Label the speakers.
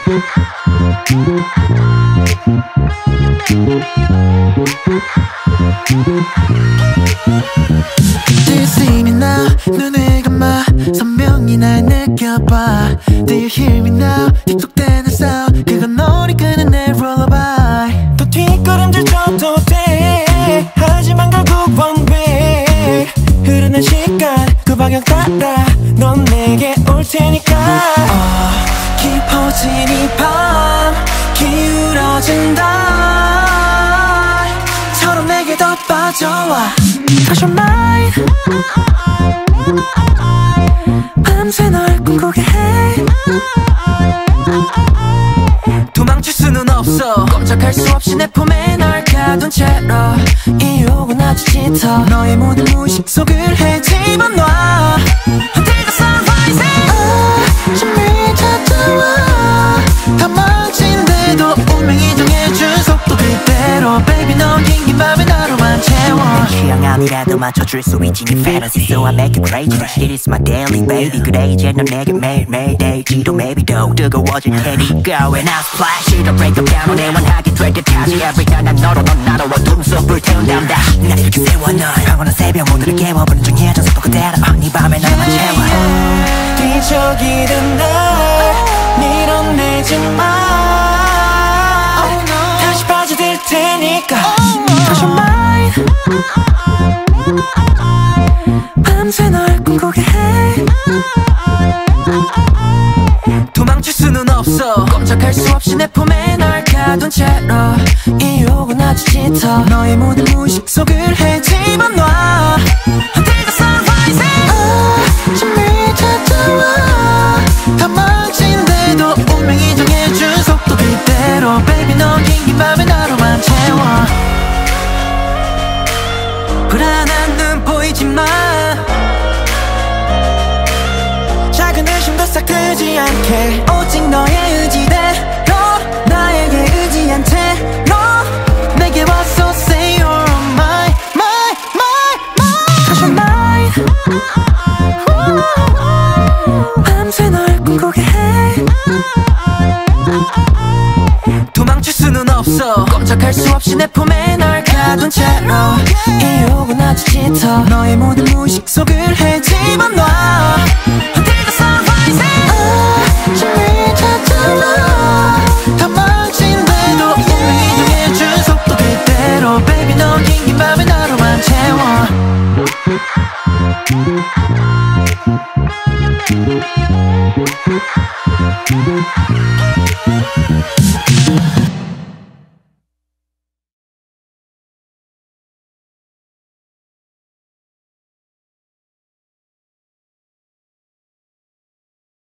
Speaker 1: Do you see me now? 눈을 감아 선명히 날 느껴봐. Do you hear me now? 계속되는 sound 그건 너를 끄는 내 lullaby.
Speaker 2: 또 뒷걸음질 쳐도 돼. 하지만 결국 one way. 흐르는 시간 그 방향 따라 넌 내게 올 테니까.
Speaker 1: 깊어진 이 밤 기울어진다 처럼 내게 더 빠져와. Cause you're mine. 밤새 널 꿈꾸게 해. 도망칠 수는 없어. 꼼짝할 수 없이 내 품에 널 가둔 채로 이 욕은 아주 짙어. 너의 모든 무의식 속을 헤집어놔 Until the sun rises. 아침이 찾아와 다 망친데도 운명이 정해준 속도 그대로 Baby 넌 긴 밤에 나로만 채워.
Speaker 3: 취향 아니라도 맞춰줄 수 있지 네 fantasy So I make it crazy It is my daily baby 그래 이제 넌 내게 매일매일 데이지도 maybe 더 뜨거워질 테니까 When I splash it'll break up down 내 원하게 될 때까지 Every time 난 너로 넌 나로 어둠 속 불태운단다. 날 이렇게 세워 널 황홀한 새벽 모두를 깨워버린 정해진 속도 그대로 네 밤에 나만 채워.
Speaker 2: 뒤척이는 날 밀어내지 마. 다시 빠져들 테니까.
Speaker 1: Cause you're mine. 밤새 널 꿈꾸게 해. 도망칠 수는 없어. 꼼짝할 수 없이 내 품에 널 가둔 채로 이 욕은 아주 짙어. 너의 모든 무의식 속을 헤집어놔 Until the sun rises. 아침이 찾아와 다 망친데도 운명이 정해준 속도 그대로 Baby 넌 긴 밤에 나로만 채워. 불안한 눈 보이지만 작은 의심도 싹 들지 않게 오직 너의 의지대로 나에게 의지한 채로 내게 와서 say you're mine, mine, mine, mine. Cause you're mine. 밤새 널 꿈꾸게 해. 도망칠 수는 없어. 꼼짝할 수 없이 내 품에 널 가둔 채로 이 욕은 아주 짙어. 너의 모든 무의식 속을 헤집어놔 Until the sun rises. 아침이 찾아와 다 망친데도 운명이 정해준 속도 그대로 Baby 넌 긴 밤에 나로만 채워.